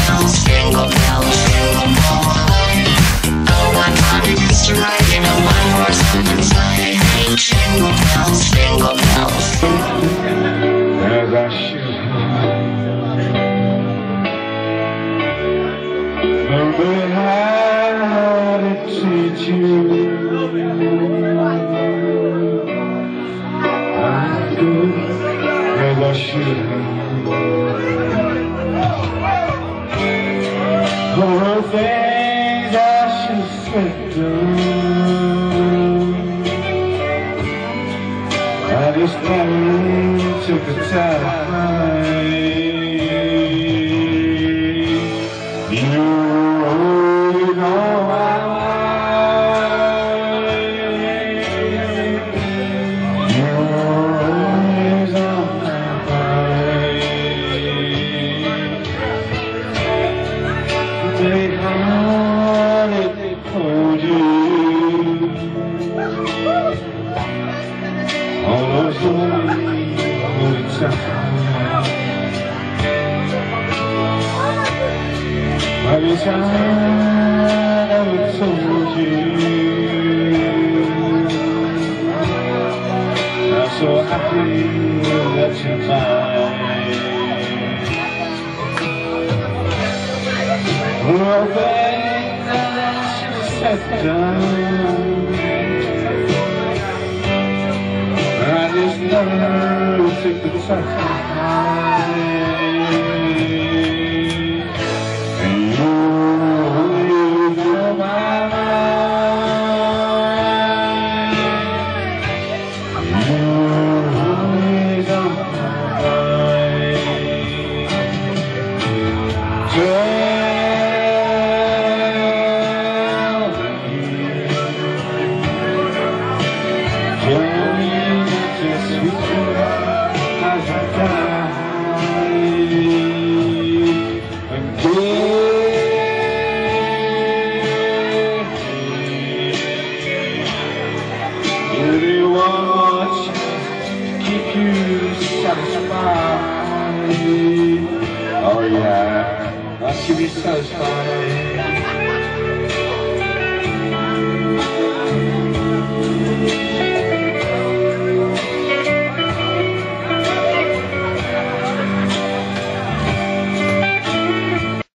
bells, jingle bells, jingle bells. Oh, what fun it is to ride in a one-horse open sleigh. Hey, jingle bells, jingle bells. As I should learn how to treat you. I'm good as I should have. All the things I should have done, I just never took the time. You know I they wanted for you. All those lonely times, every time I told you, I'm so happy that you're mine. All the things that I should have done, I just never took the time. And you know my mind. You're always on my mind. Oh yeah, I'll keep you satisfied.